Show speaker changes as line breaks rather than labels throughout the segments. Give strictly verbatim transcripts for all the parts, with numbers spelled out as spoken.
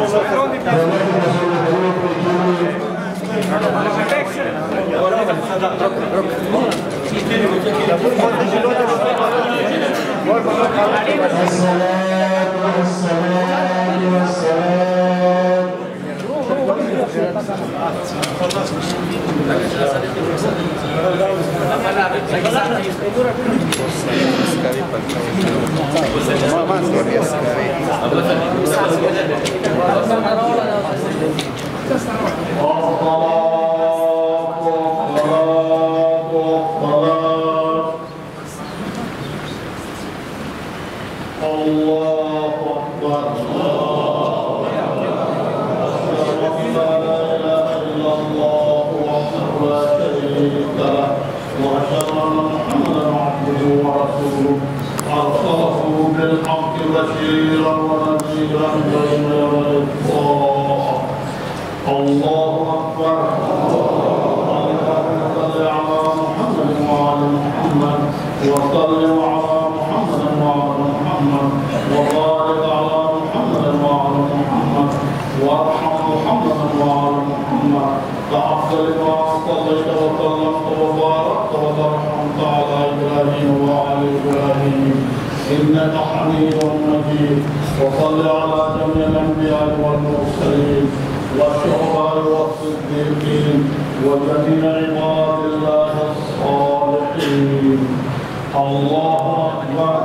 إنك حميد مجيد. وصل على جميع الأنبياء والمرسلين والشهداء والصديقين وجميع عباد الله الصالحين. الله أكبر.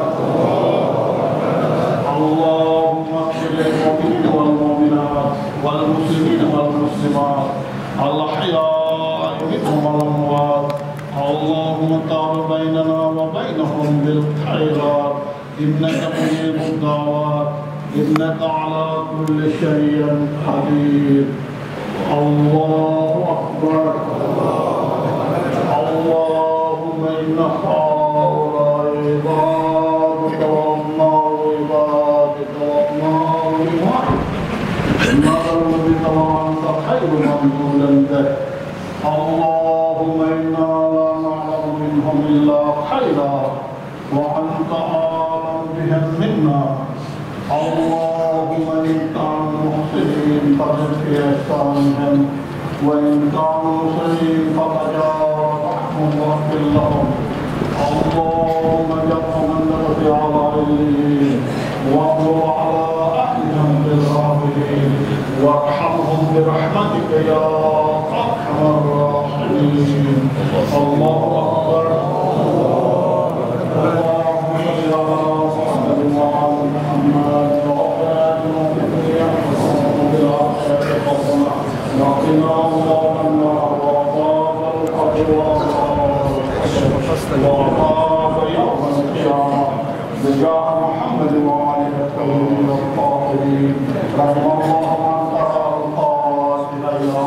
اللهم اغفر للمؤمنين والمؤمنات والمسلمين والمسلمات الأحياء منهم والأموات. اللهم تعال بيننا وبينهم بالخيرات إنك مجيب الدعوات إنك على كل شيء قدير. الله أكبر. اللهم إن هؤلاء عبادك وأبناء عبادك وأبناء إمائك نظروا بك وأنت خير من به. اللهم إنا لا نعلم منهم إلا خيرا وأنت أعلم بهم منا. اللهم إن كانوا محسنين فزد في إحسانهم وإن كانوا مسيئين فتجاوز عنهم واغفر لهم. اللهم اجعلهم من على عليين وانظر على أهلهم بالغافلين وارحمهم برحمتك يا أرحم الراحمين. الله أكبر. اللهم صل على محمد وعلى محمد وآتنا في الدنيا حسنة وفي الآخرة حسنة وقنا عذاب النار وعذاب القبر وعذاب يوم القيامة بجاه محمد وآله الطيبين الطاهرين. رحم الله من قرأ القاتل إلى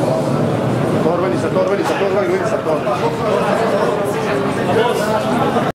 Torvali, torvali, torvali, torvali.